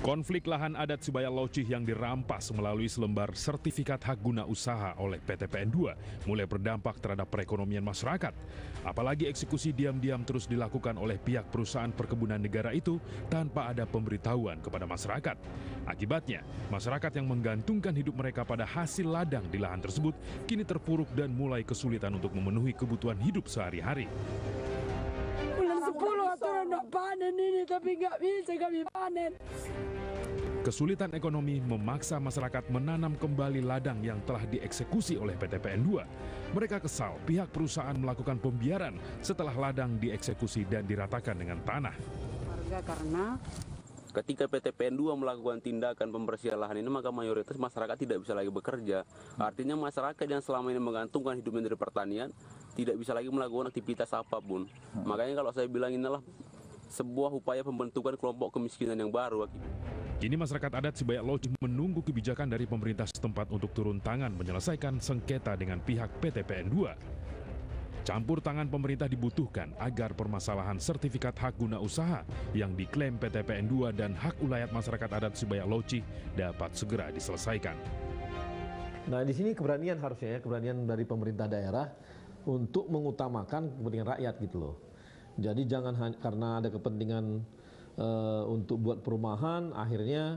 Konflik lahan adat Sibaya Laucih yang dirampas melalui selembar sertifikat hak guna usaha oleh PT PN2 mulai berdampak terhadap perekonomian masyarakat. Apalagi eksekusi diam-diam terus dilakukan oleh pihak perusahaan perkebunan negara itu tanpa ada pemberitahuan kepada masyarakat. Akibatnya, masyarakat yang menggantungkan hidup mereka pada hasil ladang di lahan tersebut kini terpuruk dan mulai kesulitan untuk memenuhi kebutuhan hidup sehari-hari. Bulan 10 aturan nak panen ini tapi nggak bisa kami panen. Kesulitan ekonomi memaksa masyarakat menanam kembali ladang yang telah dieksekusi oleh PT PN2. Mereka kesal pihak perusahaan melakukan pembiaran setelah ladang dieksekusi dan diratakan dengan tanah. Karena ketika PT PN2 melakukan tindakan pembersihan lahan ini, maka mayoritas masyarakat tidak bisa lagi bekerja. Artinya masyarakat yang selama ini menggantungkan hidupnya dari pertanian tidak bisa lagi melakukan aktivitas apapun. Makanya kalau saya bilang inilah sebuah upaya pembentukan kelompok kemiskinan yang baru. Kini masyarakat adat Sibaya Laucih menunggu kebijakan dari pemerintah setempat untuk turun tangan menyelesaikan sengketa dengan pihak PT PN2. Campur tangan pemerintah dibutuhkan agar permasalahan sertifikat hak guna usaha yang diklaim PT PN2 dan hak ulayat masyarakat adat Sibaya Laucih dapat segera diselesaikan. Nah, di sini keberanian harusnya keberanian dari pemerintah daerah untuk mengutamakan kepentingan rakyat gitu loh. Jadi jangan karena ada kepentingan untuk buat perumahan, akhirnya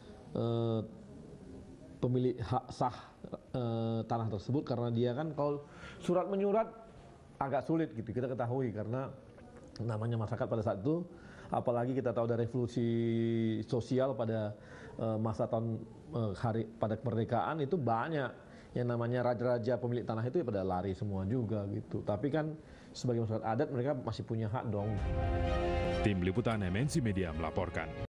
pemilik hak sah tanah tersebut, karena dia kan kalau surat menyurat agak sulit gitu, kita ketahui karena namanya masyarakat pada saat itu, apalagi kita tahu ada revolusi sosial pada masa tahun pada kemerdekaan itu banyak yang namanya raja-raja pemilik tanah itu pada lari semua juga gitu. Tapi kan sebagai masyarakat adat mereka masih punya hak dong. Tim Liputan MNC Media melaporkan.